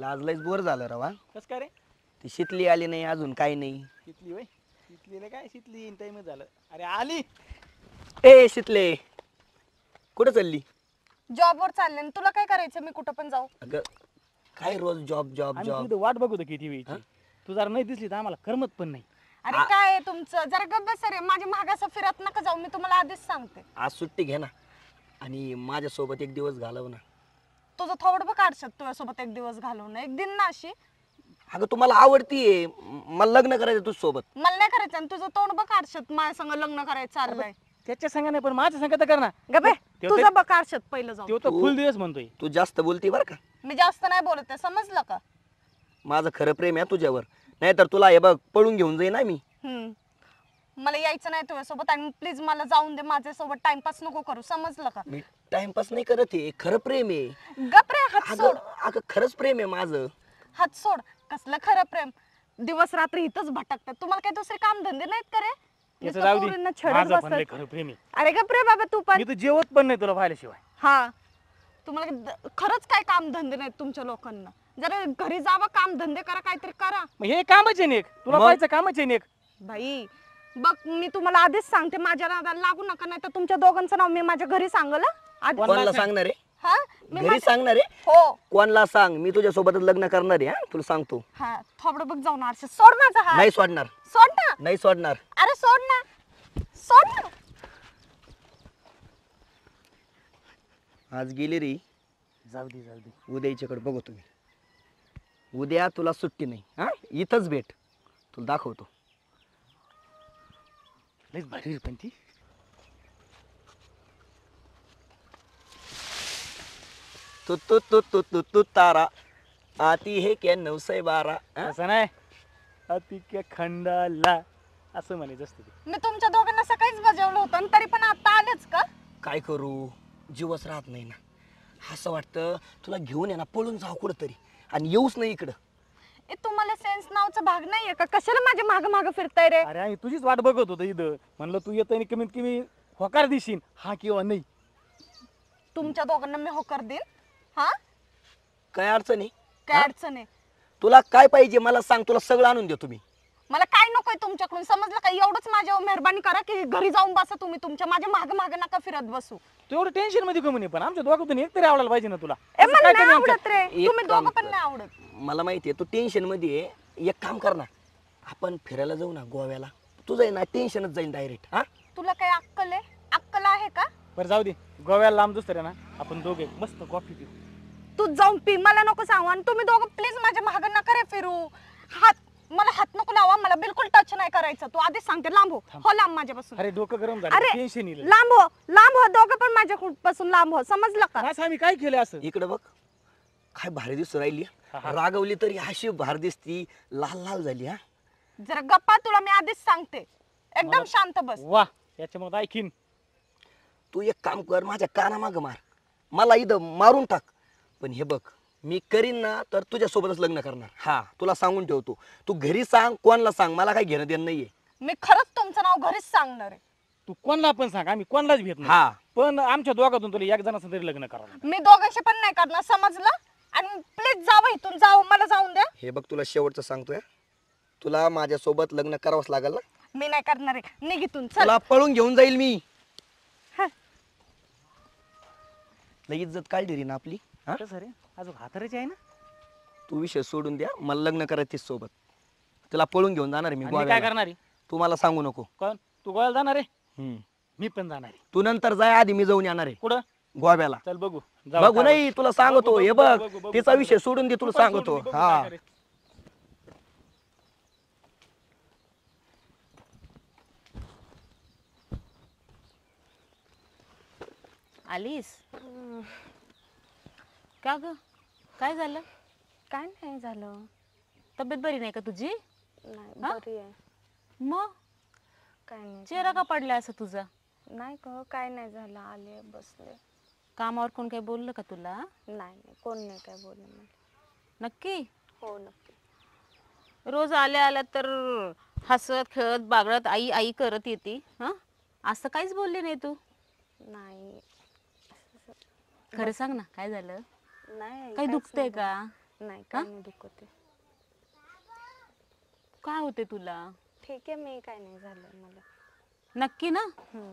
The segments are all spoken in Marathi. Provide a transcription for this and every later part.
आज लयच बोर झालं रवा. कस काय रे? ती शितली आली नाही अजून काही नाही. शितली होय? शितलीला काय शितली टाइम झालं. अरे आली. ए शितले कुठं चालली? जॉबवर चालले आणि तुला काय करायचं मी कुठं पण जाऊ. अगं काय रोज जॉब जॉब आम्ही जॉब. तुझं वाट बघतो किती वेळची. तू जर नाही दिसली तर आम्हाला करमत पण नाही. अरे काय आहे तुमचं जरा गप्प बसा रे. माझ्या मागास फिरत नका जाऊ. मी तुम्हाला आधीच सांगते. आज सुट्टी घे ना आणि माझ्यासोबत एक दिवस घालव ना. तुझं थोडं बघ काढशात तुझ्यासोबत एक दिवस घालवणं एक दिन ना अशी. अगं तुम्हाला आवडतीये मला लग्न करायचं तुझ सोबत. मला नाही करायचं आणि तुझं तोंड बघ काढशात माझ्या संग लग्न करायचं चाललंय. त्याच्या संग नाही पण माझ्या संग तर कर ना. गबे त्यो तुझं बघ काढशात पहिलं जाऊ. तो तर फुल दिवस म्हणतोय. तू जास्त बोलती बरं का. मी जास्त नाही बोलत आहे समजलं का. माझं खरं प्रेम आहे तुझ्यावर. नाहीतर तुला हे बघ पळून घेऊन जाईन ना मी. मला यायचं नाही तुझ्यासोबत आणि प्लीज मला जाऊन दे. माझ्यासोबत टाइमपास नको करू समजलं का. मी टाइमपास नाही करत आहे खरं प्रेम आहे. गप रे हात अगं सोड. अगं खरंच प्रेम आहे माझं. हात सोड. कसलं खरं प्रेम. दिवस रात्री इथंच भटकतात. तुम्हाला काही दुसरे काम धंदे नाहीत का रे. याचं नुसतं जाऊ दे. पोरींना छेडत माझं पण बसतात. लय खरं प्रेम आहे. अरे गप रे बाबा तू पण. मी तर जेवत पण नाही तुला पाहिल्याशिवाय. हा तुम्हाला खरंच काय काम धंदे नाहीत तुमच्या लोकांना. जरा घरी जावा काम धंदे करा काहीतरी करा. मग हे कामच आहे नेक. तुला मग? पाहायचं कामच आहे नेक. बाई बघ मी तुम्हाला आधीच सांगते माझ्या नादाला लागू नका नाही तर तुमच्या दोघांचं नाव मी माझ्या घरी सांगल हं? आधी कोणाला सांगणार आहे? हा मी घरी सांगणार आहे? हो कोणाला सांग मी तुझ्या सोबतच लग्न करणार आहे. तुला सांगतो. हा थोबडं बघ जाऊन आरसे सोड माझा हात. नाही सोडणार. सोड ना. नाही सोडणार. अरे सोड ना. सोड ना. आज गेली रे. जाऊ दे जाऊ दे. उद्या हिच्याकडे बघू तुम्ही. उद्या तुला सुट्टी नाही. हा इथंच भेट तुला दाखवतो. लयच भारी रे पण ती. तू तू तू तू तू तू तारा आती है क्या 912. असं नाही. अतिक्य खंडाला असं म्हणायचं असतं ते. मी तुमच्या दोघांना सकाळीच बजावलं होतं आणि तरी पण आता आलेच का. काय करू जीवच राहत नाही ना. असं वाटतं तुला घेऊन ये ना पळून जाऊ कुठं तरी आणि येऊच नाही इकडं. ए तुम्हाला सेन्स नावचा भाग नाहीये का. कशाला माझ्या माग माग फिरताय रे. अरे आम्ही तुझीच वाट बघत होतो इथं. म्हणलं तू येत आणि कमीत कमी होकार दिशील हा किंवा नाही. तुमच्या दोघांना मी होकार देईन. हा काय अडचण आहे? काय अडचण आहे. तुला काय पाहिजे मला सांग तुला सगळं आणून देतो मी. मला काय नकोय तुमच्याकडून समजलं का. एवढंच माझ्यावर मेहरबानी करा की घरी जाऊन बसा तुम्ही तुमच्या. माझ्या माग माग नका फिरत बसू. तू एवढं टेन्शन मध्ये कमी नाही पण आमच्या दोघातून एक तरी आवडायला पाहिजे ना तुला. ए असं मला काय नाही कमी आमच्यात? आवडत रे. एक तुम्ही काम दोघं पण कर. नाही आवडत. मला माहिती आहे तू टेन्शन मध्ये आहे. एक काम कर ना आपण फिरायला जाऊ ना गोव्याला. तुझं आहे ना टेन्शनच जाईन डायरेक्ट. हा तुला काय अक्कल आहे. अक्कल आहे का. बरं जाऊ दे. गोव्याला लांब दुसऱ्या ना आपण दोघे मस्त कॉफी पिऊ. तू जाऊन पी मला नको सांगू. आणि तुम्ही दोघं प्लीज माझ्या माग नका रे फिरू. हात मला हात नको लावा. मला बिलकुल टच नाही करायचं. तू आधीच सांगते लांब हो. हो लांब माझ्यापासून. अरे डोकं गरम झालं अरे टेन्शन येईल. लांब हो. लांब हो. दोघं पण माझ्यापासून लांब हो. समजलं का. असं आम्ही काय केलं असं. इकडे बघ काय भारी दिसू राहिली. हा, हा. रागवली तरी अशी भार दिसती. लाल लाल झाली. हा जरा गप्पा. तुला मी आधीच सांगते एकदम शांत बस. वा याच्यामध्ये ऐकीन. तू एक काम कर माझ्या कानामागं मार. मला इथं मारून टाक. पण हे बघ मी करीन ना तर तुझ्या सोबतच लग्न करणार. हा तुला सांगून ठेवतो. तू घरी सांग कोणाला सांग मला काही घेणं देणं नाहीये. मी खरंच तुमचं नाव घरीच सांगणार आहे. तू कोणाला पण सांग आम्ही कोणालाच भेट नाही. हा पण आमच्या दोघातून तुला एक जणाचं तरी लग्न करावं. मी दोघांशी पण नाही करणार समजलं. आणि प्लीज जावं इथून. जावं मला जाऊन द्या. हे बघ तुला शेवटचं सांगतोय. तुला माझ्यासोबत लग्न करावंच लागेल ना. मी नाही करणार आहे. निघ इथून चल. तुला पळून घेऊन जाईल मी. हा. लई इज्जत काढली रे ना आपली. हा कसं रे अजून हाताराची आहे ना. तू विषय सोडून द्या. मला लग्न करायचं सोबत. तुला पळून घेऊन जाणार आहे मी आणि मी काय गोव्याला. करणार आहे. तू मला सांगू नको. कोण तू गोव्याला जाणार आहे. हम्म. मी पण जाणार आहे. तू नंतर जाय आधी मी जाऊन येणार आहे कुठं गोव्याला. चल बघू. बघू नाही तुला सांगतो. बघू, हे बघू, बघ बघू, बघू, तिचा बघू. विषय सोडून दे तुला सांगतो. हा आलीस का ग. काय झालं. काय नाही झालं. तब्येत बरी नाही का तुझी. नाही हा? बरी आहे. मग काय नाही चेहरा का पडला असं तुझा. नाही ग काय नाही झालं. आले बसले. कामावर कोण काही बोललं का तुला. नाही नाही कोण नाही काय बोलले मला. नक्की. हो नक्की. रोज आल्या आल्या तर हसत खेळत बागडत आई आई करत येते. हा असं काहीच बोलली नाही तू. नाही खरं सांग ना काय झालं. नाही काही काहीच दुखतंय नाही का. नाही काय नाही दुखत आहे. काय होते तुला? ठीक आहे मी काय नाही झालं मला. नक्की ना?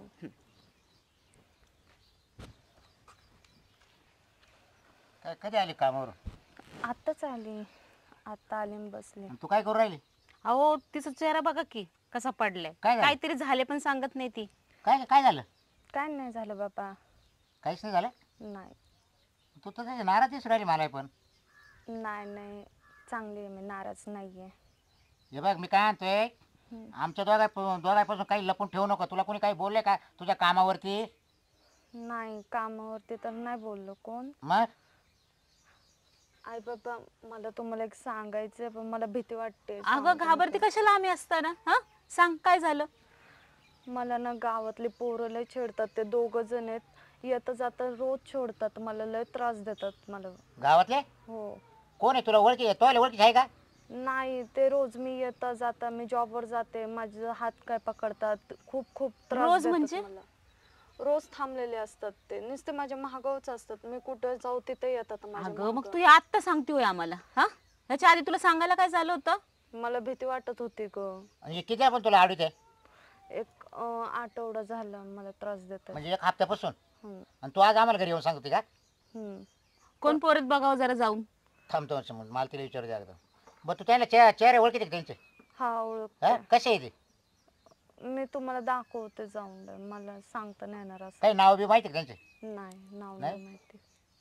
काय कधी आली कामावर? आत्ताच आली, आता आली आणि बसली. आणि तू काय करू राहिली? अहो तिचा चेहरा बघा की कसा पडलाय. काय झालं? काहीतरी झाले पण सांगत नाही ती. काय काय झालं? काय नाही झालं बाबा. काहीच नाही झालं? नाही तू तर त्याची नाराज दिसून राहिली मला पण. नाही नाही चांगली आहे मी, नाराज नाहीये. हे बघ मी काय आणतोय, आमच्या दोघांपासून काही लपून ठेवू नको. तुला कोणी काही बोलले का तुझ्या कामावरती? नाही कामावरती तर नाही बोललो कोण. मग आई बाबा मला तुम्हाला एक सांगायचं पण मला भीती वाटते. अगं घाबरती कशाला आम्ही असताना? हा सांग काय झालं? मला ना गावातले पोरं लय छेडतात. ते 2 जण आहेत, येता जाता रोज सोडतात मला, लय त्रास देतात मला. गावातले हो कोण आहे तुला ओळखी? तो ओळखीच आहे का? नाही ते रोज मी येता जाता, मी जॉबवर जाते, माझे हात काय पकडतात, खूप खूप त्रास रोज देतात म्हणजे? मला. रोज थांबलेले असतात ते, नुसते माझ्या महागावच असतात. मी कुठे जाऊ तिथे येतात माझ्या अगं मग मागं. तू आत्ता सांगतोय आम्हाला? हा ह्याच्या आधी तुला सांगायला काय झालं होतं? मला भीती वाटत होती ग. म्हणजे किती आपण तुला आवडते? एक आठवडा झाला मला त्रास देतात. म्हणजे 1 हप्त्यापासून. हम्म, आणि तू आज आम्हाला घरी येऊन सांगते का? हम्म. कोण पोरत बघावं जरा जाऊन. थांबतो समोर, मला तिला विचारू द्या एकदा. बरं तू त्यांना चेहरे ओळखीते का त्यांचे? हा ओळख. हा कसे आहे ते? मी तुम्हाला दाखवते जाऊन दे. मला सांगता नाही येणार असं. काही नाव बी माहिती का त्यांचे? नाही नाव नाही? नाही माहिती.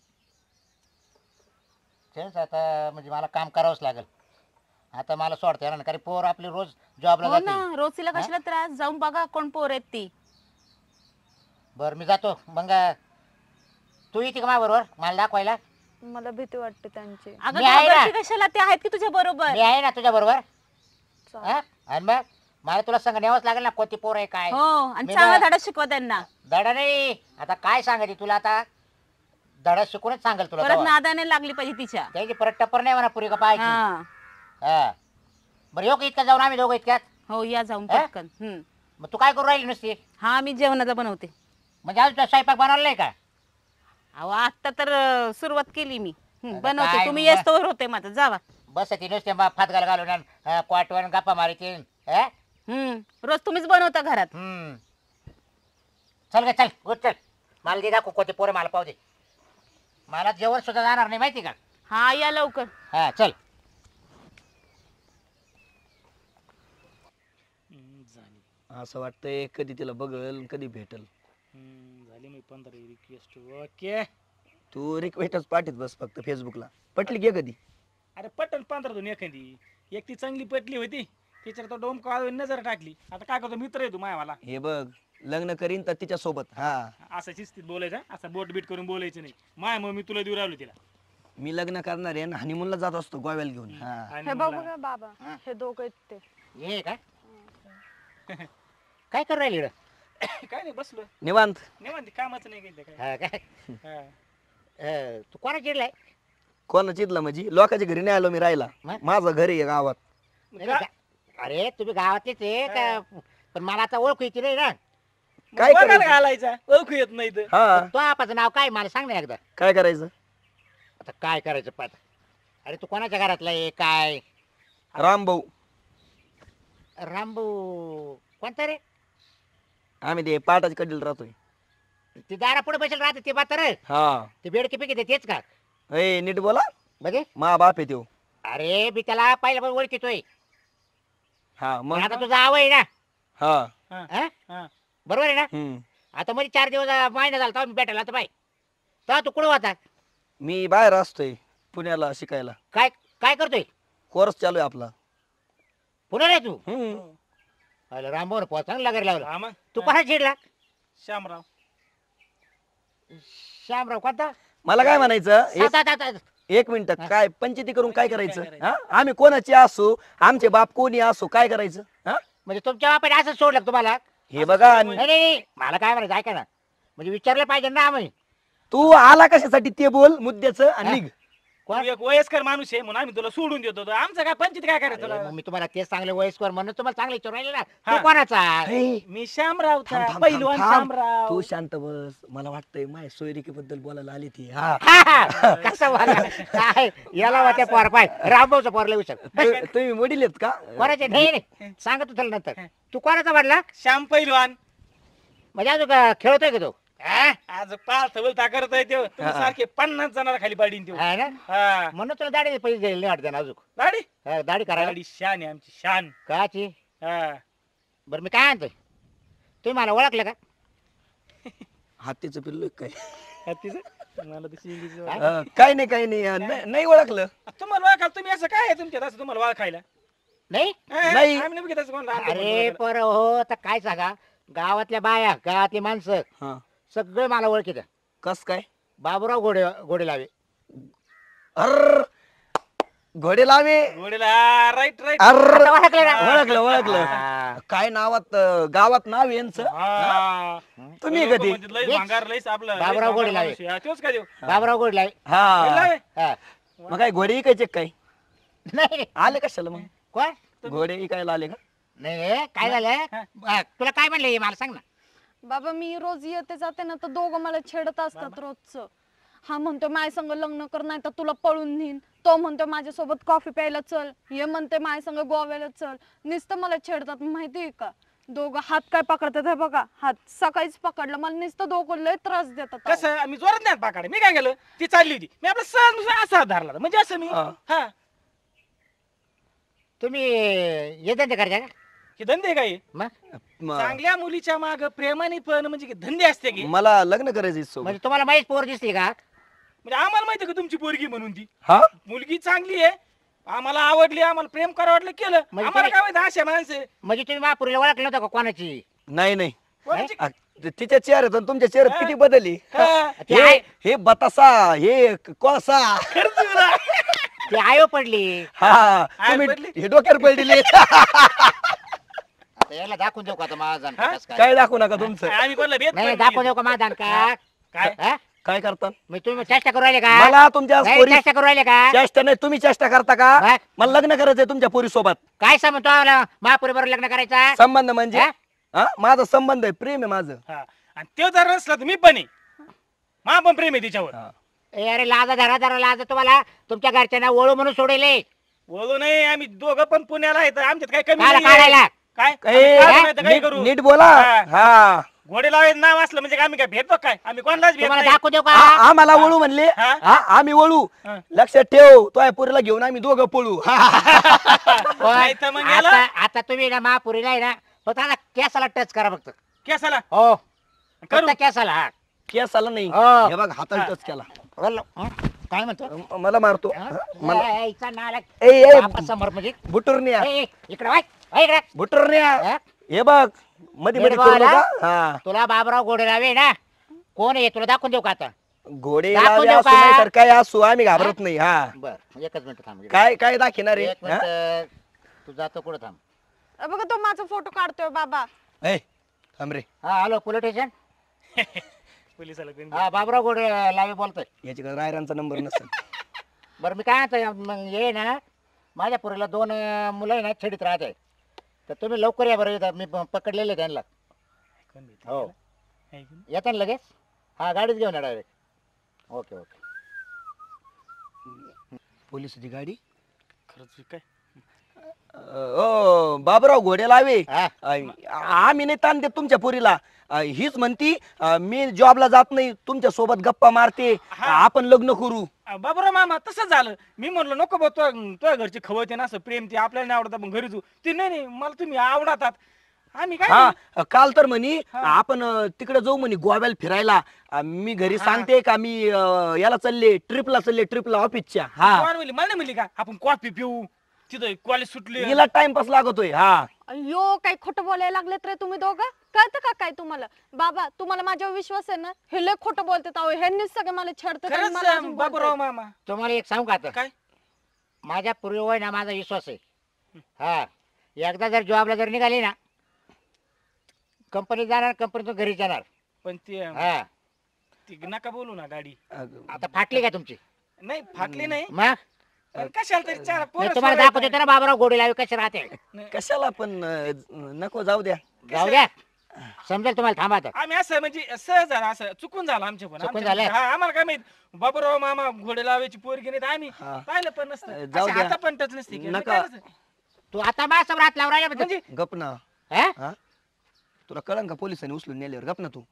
तेच आता म्हणजे मला काम करावंच लागेल. आता मला सोडता येणार नाही, कारण पोर आपली रोज जॉबला हो ना, जाते. रोज तिला कशाला त्रास? जाऊन बघा कोण पोर आहेत ती. बरं मी जातो मग. तू येते का माझ्याबरोबर मला दाखवायला? मला भीती वाटते त्यांची. अगं मी आहे ना. घाबरती कशाला? ते आहेत की तुझ्या बरोबर. मी आहे ना तुझ्या बरोबर. चालेल. आणि मग मला तुला सांग न्यावंच लागेल ना कोणती पोर आहे काय. हो आणि मी चांगला बा- धडा शिकवा त्यांना. धडा नाही, आता काय सांगायची तुला? आता धडा शिकूनच सांगेल तुला परत तेव्हा. नादाने लागली पाहिजे तिच्या. त्याची परत टप्पर नाही म्हणा पुरी का पाहायची. हा हा बरं येऊ का इतक्यात जाऊन आम्ही दोघं इतक्यात? हो या जाऊन हा? पटकन. मग तू काय करू राहिली नुसती? हा मी जेवणाचा बनवते. म्हणजे अजून तुला स्वयंपाक बनवला नाही का? अहो आता तर सुरुवात केली मी. आता बनवते. काय तुम्ही मग? येस तोवर होते माझं. जावा. बस ती नुसते फातगाल घालून क्वाटवर गप्पा मारायची. रोज तुम्हीच बनवता घरात. चल ग चल उठ चल. मला दे दाखव कोणते पोरं मला पाहू दे. मला जेवण सुद्धा जाणार नाही माहिती का? हा या लवकर. हा चल. झाली असं वाटतंय कधी तिला बघल कधी भेटल. झाली मी 15 रिक्वेस्ट. ओके. तू रिक्वेस्टच पाठीत बस फक्त फेसबुकला. पटली घे कधी. अरे पटल 15 दोन एखादी. एक ती चांगली पटली होती, तिच्यावर तो डोम काळ नजर टाकली. आता काय करतो, मित्र आहे तू मायावाला. हे बघ लग्न करीन तर तिच्या सोबत. हा असं शिस्तीत बोलायचं, असं बोट बीट करून बोलायचं नाही. माय मग मी तुला देऊ राहिलो तिला. मी लग्न करणार आहे हनीमूनला जात असतो गोव्याला घेऊन. हा आणि हे म्हणला, बघू का बाबा, हे दोघं आहेत ते. ये काय काय करू राहिली इकडं? काय नाही बसलो निवांत. निवांत, कामाचं नाही काही काय. हा काय हा. तू कोणा चिडलाय? कोणा चिडलं म्हणजे? लोकांच्या घरी नाही आलो मी राहायला. मग? माझं घर आहे गावात. अरे तुम्ही गावातलेच आहे का? पण मला आता ओळखू येते नाही ना. काय बघायला करायचं? घालायचा ओळखू येत नाही तर. हा तो आपाचं नाव काय मला सांग ना एकदा. काय करायचं? आता काय करायचं पाहता. अरे तू कोणाच्या घरातला आहे काय? रामभाऊ. रामभाऊ कोणता रे? आम्ही ते पाटाच्या कडीला राहतोय. ते दारा पुढे बसेल राहते ते बात रे. हा ते बेडके पिके तेच का? ए नीट बोला. म्हणजे मा बाप आहे त्यो. अरे मी त्याला पहिल्यापासून ओळखीतोय. हा पण मग. आता तुझा आव आहे ना. हा हा. हा? हा. बरोबर आहे ना? हम्म. आता मध्ये 4 दिवस महिना झाला तेव्हा मी भेटायला आता बाई. तेव्हा तू कुठं होता? मी बाहेर असतोय पुण्याला शिकायला. काय काय करतोय? कोर्स चालू आहे आपला. पुण्याला आहे तू? हम्म. अरे रामभाऊ पोहा चांगला घरी लावला. हा मग. तू कोणा चिडला? श्यामराव. श्यामराव कोणता? मला काय म्हणायचं एक मिनिट. काय पंचायती करून काय करायचं? हा आम्ही कोणाचे असू, आमचे बाप कोणी असो, काय करायचं? हा म्हणजे तुमच्या बापाने असं सोडलं का तुम्हाला? हे बघा. नाही नाही मला काय म्हणायचं ऐका ना. म्हणजे विचारलं पाहिजे ना आम्ही. तू आला कशासाठी ते बोल मुद्द्याचं आणि निघ. तू एक वयस्कर माणूस आहे म्हणून आम्ही तुला सोडून देतो आमचं काय पंचायत काय करायचं अरे, तुला? मग मी तुम्हाला तेच चांगले वयस्कर म्हणून तुम्हाला चांगले विचारून राहिले ना. हा. तू कोणाचा हे, मी श्यामराव थांब, थांब, पहिलवान थांब, थांब. श्यामराव. तू शांत बस. मला वाटतंय माझ्या सोयरिकीबद्दल बोलायला आली ती. हा कसं बोला काय याला वाटते पोर पाय रामभाऊचा पोरला विचार तुम्ही वडील आहेत का? कोणाचे नाही नाही सांगतो तुला नंतर. तू कोणाचा वाढला श्याम पहिलवान म्हणजे अजून खेळतोय का तो आज पाच बोलता करतोय तो तुम्ही सारखे 50 जणांना खाली पाडीन तो. आहे ना हा म्हणून तुला दाढी पैसे द्यायला नाही वाटते ना अजून गाडी दाढी करायला गाडी शान आहे आमची शान. काची हा बरं मी काय आणतोय तुम्ही मला ओळखलं का हातीचं पिल्लू आहे काय? तिचं मला तशी इंग्लिश काय नाही काही नाही नाही ओळखलं. तुम्हाला ओळखाल तुम्ही असं काय आहे तुमच्यात असं तुम्हाला ओळखायला? नाही नाही. आम्ही नाही बघितलं कोणाला आमच्या अरे कोणाला. पर हो तर काय सांगा गावातल्या बाया गावातली माणसं हा सगळे मला ओळखीत कस काय? बाबूराव घोडे लावे अर घोडे लावे. घोडेला राईट राईट. अर आता ओळखलं ना? ओळखलं ओळखलं. हा. काय नावात गावात नाव आहे यांचं? तुम्ही लोकं कधी? म्हणतात, लयच भांगार लयच आपलं लयच बाबूराव भांगार घोडेला माणूस आहे. हा, तोच काय देऊ बाबूराव घोडे लावे हा हा. मग काय घोडे इकायचे काय? नाही आले कशाला मग? कोण घोडे इकायला आले का? नाही रे, काय झालं तुला काय म्हणलं हे मला सांग ना बाबा मी रोज येते जाते ना तर दोघं मला छेडत असतात रोजचं. हा म्हणतो माझ्या संग लग्न कर नाही तर तुला पळून नेईन. तो म्हणतो माझ्यासोबत कॉफी प्यायला चल. हे म्हणते माझ्या संग गोव्याला चल. नुसतं मला छेडतात माहितीये का. दोघं हात काय पकडतात हे बघा. हात सकाळीच पकडलं मला नुसतं दोघं लय त्रास देतात अहो. कसं आम्ही जोरात नाही पाकाडे. मी काय केलं ती चालली होती मी आपला सहज असा हात धरला म्हणजे असं मी हा. हा तुम्ही येतात ते करता का हे धंदे काय मग चांगल्या मुलीच्या माग प्रेमाने पण म्हणजे की धंदे असते की मला लग्न करायचं सोबत. म्हणजे तुम्हाला माहीत पोर दिसते का म्हणजे आम्हाला माहिती का तुमची पोरगी म्हणून ती हा मुलगी चांगली आहे आम्हाला आवडली आम्हाला प्रेम करावं वाटलं केलं म्हणजे आम्हाला तुम्ही- काय माहिती अशा माणसं म्हणजे तुम्ही महापुरीला ओळखलं नव्हतं का कोणाची नाही नाही कोणाची- तिच्या चेहऱ्यात आणि तुमच्या चेहऱ्यात किती बदलली. हा. ते हे आहे- हे बतासा हे कोळसा. ती आयो पडली हा तुम्ही पडली? हे डोक्यावर पडली. आता याला दाखवून देऊ का आता माझा हा? काय काय दाखवू नका तुमचं. आम्ही कोणाला भेट नाही पण दाखवून नाही. देऊ का माझा का काय हा? काय करता? मी तुम्ही चेष्टा करू राहिले का मला तुमच्या नाही, पोरी चेष्टा करू राहिले का चेष्टा नाही तुम्ही चेष्टा करता हा? का? मला लग्न करायचंय तुमच्या पोरी सोबत. काय समजतो महापुरी बरोबर लग्न करायचा संबंध म्हणजे हा? हा माझा संबंध आहे प्रेम आहे माझं. हा. आणि तो जर नसला तर मी पण आहे मा पण प्रेम आहे तिच्यावर हा. ए, अरे लाजा धरा धरा लाजा तुम्हाला तुमच्या घरच्यांना ओळू म्हणून सोडेले बोलू नाही आम्ही दोघं पण पुण्याला आहेत आमच्यात काय कमी काढा- नाहीये. काढायला. काय ए, आम्ही काढू नाही तर काय नीट करू नीट बोला. हा. हा घोडे लावायचं नाव असलं म्हणजे आम्ही काय भेटतो काय आम्ही कोणालाच भेट तुम्हाला नाही. दाखवू देऊ का आम्हाला वळू म्हणले. हा? हा, आम्ही वळू. हा. लक्षात ठेव तो पोरीला घेऊन आम्ही दोघं पळू. नाही तर मग याला- आता आता तुम्ही ना महापुरीला आहे ना फक्त आता केसाला टच करा फक्त केसाला हो करू. फक्त केसाला हा. केस आला नाही हो. हे बघ हाताला टच केला. बोललो. हं? काय म्हणतो मला मारतो. हं? मला ए, इचा नालायक. ए, ए. बापा समोर म्हणजे बुटुरण्या ए, इकडे वाय इकडे बुटुरण्या हं? हे बघ मध्ये मध्ये नीट करू बोला. नका. हा तुला बाबराव घोडे लावे ना कोण आहे तुला दाखवून देऊ का आता घोडे दाखवून लावे देऊ असू का? नाही तर काय असू आम्ही घाबरत नाही. हा बर एकच मिनिट थांब काय काय दाखिणार रे? एक मिनिट तू जातो कुठं थांब अ बघा तो माझा फोटो काढतोय बाबा. ए, थांब रे हा हॅलो पोलीस स्टेशन पोलिसाला कोणी- हा बाबराव घोडे लावे बोलतोय याच्याकडे रायरांचा नंबर नसेल. बरं मी काय म्हणतोय मग ये ना माझ्या पुरीला 2 मुलं आहे ना छेडीत राहत आहे तर तुम्ही लवकर या बरं इथं. मी पकडलेले त्यांना कोण भेटलं हो त्याला? आहे की नाही? येता ना लगेच हा गाडीच घेऊन या डायरेक्ट ओके ओके पोलिसाची गाडी. खरंच काय ओ बाबराव घोडे लावे. हा आम्ही नाही ताण देत तुमच्या पोरीला. हीच म्हणती मी जॉबला जात नाही तुमच्या सोबत गप्पा मारते हा. आपण लग्न करू. बाबूराव मामा तसंच झालं मी म्हणलो नको बा तुझ्या घरची खवते ना असं प्रेम ते आपल्याला नाही आवडत आपण घरी तू ते नाही नाही मला तुम्ही आवडतात आम्ही काय हा काल तर म्हणी हा. आपण तिकडे जाऊ म्हणे गोव्याला फिरायला. मी घरी हा. सांगते का मी याला चालले ट्रिपला ऑफिसच्या. हा कोण म्हणली मला नाही म्हणली का आपण कॉफी पिऊ तिथं कॉलेज सुटले हिला टाइमपास लागतोय. हा अयो काय खोटं बोलायला लागलेत रे तुम्ही दोघं. कळतं का काय तुम्हाला. बाबा तुम्हाला माझ्यावर विश्वास आहे ना. हे लय खोटं बोलतात अहो. ह्यांनीच सगळे मला छेडतात आणि मला अजून खरंच बाबूराव बोलतायत. मामा तुम्हाला एक सांगू का आता काय माझ्या पूर्वीवर ना माझा विश्वास आहे हा एकदा जर जॉबला जर निघाली ना कंपनीत जाणार कंपनीतून घरी जाणार पण ते हा ती नका बोलू ना गाडी आता फाटली का तुमची नाही फाटली नाही मग पण कशाला तरी चार मी पोरं तुम्हाला सोडायचं. दाखवतो ना बाबराव गोडी लावी कशी राहते. कशाला पण नको जाऊ द्या. जाऊ द्या समजेल तुम्हाला, थांबा आता. आम्ही असं म्हणजे सहज झालं असं चुकून झालं आमच्या पण चुकून आमच्या- झालं? हा, आम्हाला काय माहित बाबूराव मामा घोडे लावायची पोरगी नाही तर आम्ही हा. पाहिलं पण नसतं जाऊ द्या. आता पण टच नसते की. नका. काय नसतं. तू आता माझ्या समोर हात लावून राहिला म्हणजे गप ना. हा? हा तुला कळंन का पोलिसांनी उचलून नेल्यावर? गप ना तू.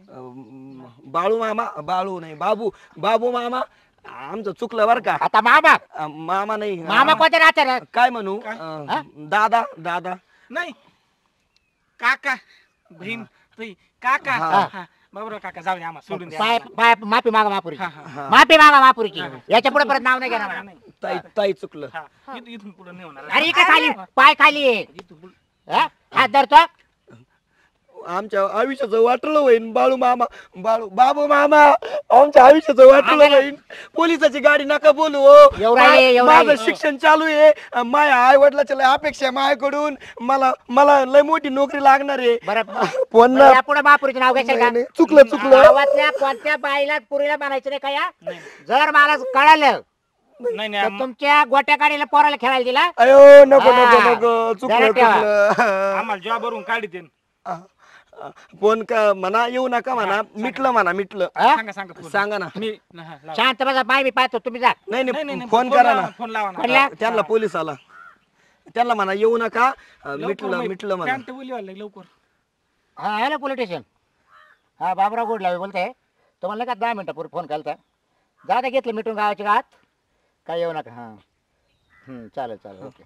बाळू मामा, बाळू नाही बाबू, बाबू मामा आमचं चुकलं बर का. आता मामा मामा नाही. मामा कोणत्या राहते रे? काय म्हणू? हा? दादा, दादा. नाही काका बहीण ताई, काका हा. हा. बाबूराव काका जाऊ दे आम्हाला सोडून द्या पाय आम्हाला. पाय माफी मागा महापुरीची, हा, हा. माफी मागा महापुरीची. याच्या पुढे परत नाव नाही घेणार मला. नाही. ताई, ताई चुकलं. हा. इथून पुढे नाही होणार. अरे इकडे खाली पाय खाली आहे. इथून पुढं- हा? हात धरतो. आमच्या आयुष्याचं वाटलं होईन बाळू मामा, बाळू बाबू मामा आमच्या आयुष्याचं वाटलं होईन. पोलिसाची गाडी नका बोलू हो. एवढं आहे, एवढं माझं आहे. शिक्षण चालू आहे. माझ्या आई वडिलाच्या लय अपेक्षा आहे माझ्याकडून. मला मला लय मोठी नोकरी लागणार आहे. बरं फोन बरं, यापुढे महापुरीचं नाव घ्यायचं नाही, का? नाही, चुकलं चुकलं. गावातल्या कोणत्या बाईला पुरीला म्हणायचं नाही का या? जर मला कळालं नाही तर नाही तुमच्या गोट्या गाडीला पोराला खेळायला दिला. अयो नको हा. नको नको चुकलं जरा ठेवा. चुकलं. आम्हाला जॉबवरून काढी ते फोन का म्हणा, येऊ नका म्हणा, मिटलं म्हणा, मिटलं. हा? सांगा सांगा phone. सांगा ना. मी हा, लावा. शांत बसा बाई, मी पाहतो तुम्ही जा. नाही नाही, नाही नाही, फोन करा लावा, ना. फोन लावा ना. म्हणला? त्यांना पोलीस आला, त्यांना म्हणा येऊ नका. लवकर मिटलं मी मिटलं म्हणा. पॅन्ट बोलवायला लवकर हा हॅलो पोलीस स्टेशन. हा बाबराव गोडलावे बोलताय. तुम्हाला का 10 मिनिटापूर्वी फोन केलता. जा ते घेतलं मिटून गावाच्या गावात. काय येऊ नका. हा चालेल चालेल ओके.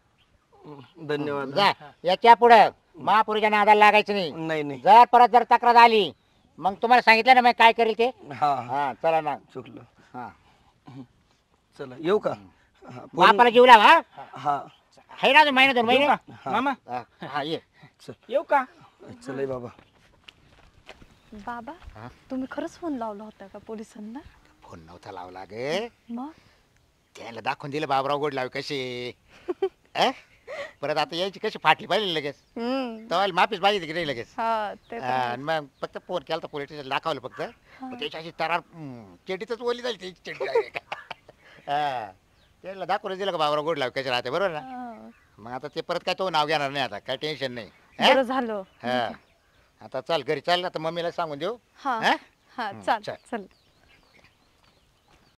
धन्यवाद. जा याच्या पुढे महापुरीच्या नादाला लागायचं नाही. नाही नाही. जर परत जर तक्रार आली मग तुम्हाला सांगितलं ना मी काय करेल ते. हा हा चला ना. चुकलं. हा चला येऊ का? हा, फोन- बापाला जीव लावा. हा हा आहे ना 2 महिने 2 येऊ महिने. का? मामा हा, हा ये. येऊ का? चल बाबा. बाबा हा? तुम्ही खरंच फोन लावला होता का पोलिसांना? फोन नव्हता लावला गे. मग त्याला दाखवून दिलं बाबराव गोडलावे कसे. परत आता यायची कशी फाटली पाहिजे लगेच. तेव्हा माफीच पाहिजे की नाही लगेच. हा ते तर आहे. आणि मग फक्त फोन केला तर पोलीस स्टेशन दाखवलं फक्त. मग त्याची अशी तरार चेटीतच ओली झाली त्याची चेटी direct. हा त्याला दाखवलं दिलं का बाबराव गोडलावे कसे राहते बरोबर ना. हा. मग आता ते परत काय तो नाव घेणार नाही आता काय टेन्शन नाही. हा? बरं झालं. हा आता चल घरी चाल आता मम्मीला सांगून देऊ. हा हा? हा चाल चल. चल